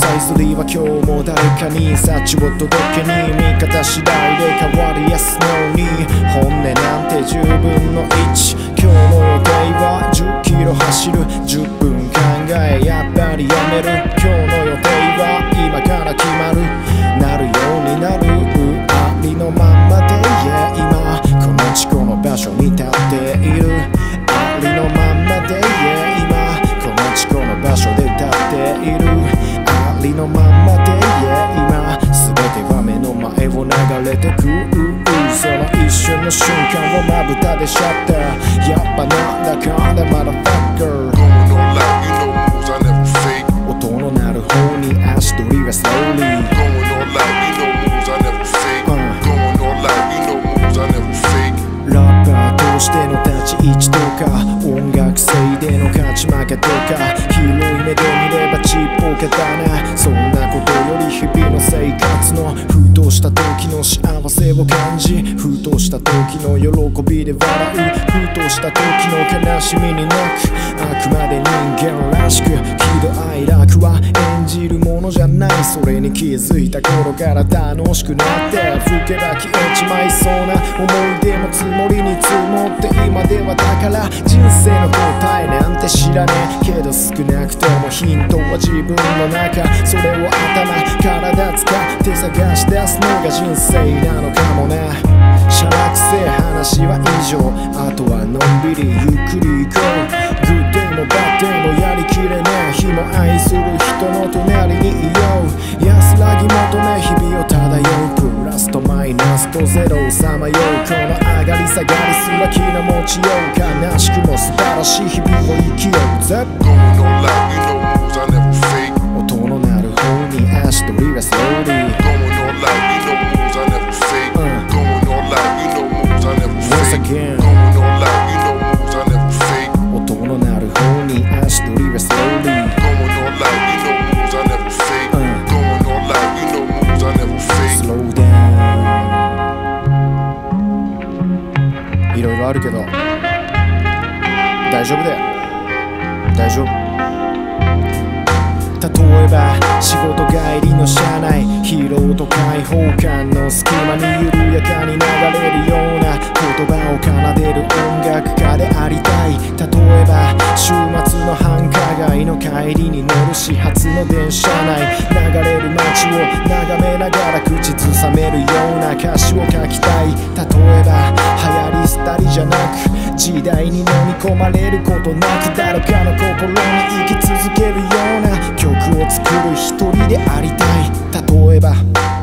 イズリーは今日も誰かに幸を届けに、味方次第で変わる Yes No に本音なんて10分の1。今日の予定は10キロ走る、10分考えやっぱりやめる。今日の予定は今から決まる、なるようになる、ありのまんまで、yeah、今この地この場所に立っている、ありのまんまで、yeah、今この地この場所で立っている、ありのまんまで、yeah、今全ては目の前を流れてく、その一瞬の瞬間をまぶたでシャッター、やっぱなんだかんだマダファッカー。 Going all out, you know moves I never fake. 音の鳴る方に足取りは slowly. Going all out, you know moves I never fake. Going all out, you know moves I never fake. ラッパーとしての立ち位置とか、音楽性での勝ち負けとか、広い目で見ればちっぽけだな。そんなことより日々の生活のふとした時の幸せを感じ、ふとした時の喜びで笑う、ふとした時の悲しみに泣く。あくまで人間らしく喜怒哀楽は演じるものじゃない。それに気づいた頃から楽しくなって、吹けば消えちまいそうな思い出も積もりに積もって、今ではだから人生の答えなんて知らねえけど、少なくともヒントは自分の中。それを頭体使って探し出すのが人生なのかもな。しゃらくせえ話は以上、あとはのんびりゆっくり行こう。グッデイもバッデイもやりきれねえ日も愛する人の隣にいよう。安らぎ求め日々を漂う、プラスとマイナスとゼロをさまよう。この上がり下がりすら気の持ちよう、悲しくも素晴らしい日々を生きようぜ。 Going all out, you know moves I never fake. 音の鳴る方に足取りは slowly. Going all out, you know moves I never fake. Going all out, you know moves I never Once fake. again. Going all out, you know moves I never fake. 音の鳴る方に足取りは slowly. Going all out, you know moves I never fake. Going all out, you know moves I never fake. Slow down. いろいろあるけど大丈夫だよ、大丈夫。例えば仕事帰りの車内、疲労と開放感の隙間に緩やかに流れるような言葉を奏でる音楽家でありたい。例えば週末の繁華街の帰りに乗る始発の電車内、流れる街を眺めながら口ずさめるような歌詞を書きたい。例えば流行り廃りじゃなく時代に飲み込まれることなく、誰かの心に生き続けるような曲を作る一人でありたい。例えば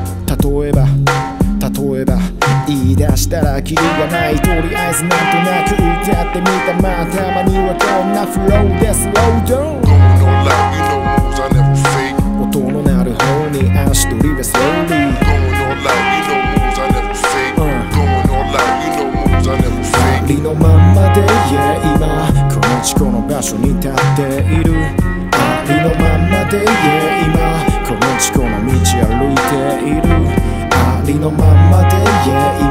言い出したらキリがない、とりあえずなんとなく歌ってみた。まあたまにはこんなフローでスローダウン。 Going all out, you know moves I never fake. 音の鳴る方に足取りは slowly. Going all out, you know moves I never fake. Going all out, you know moves I never あ fake. りのまんまで、yeah、今この地この場所に立っている、ありのまんまで、yeah、今この地この道歩いている、ありのまんまで、yeah、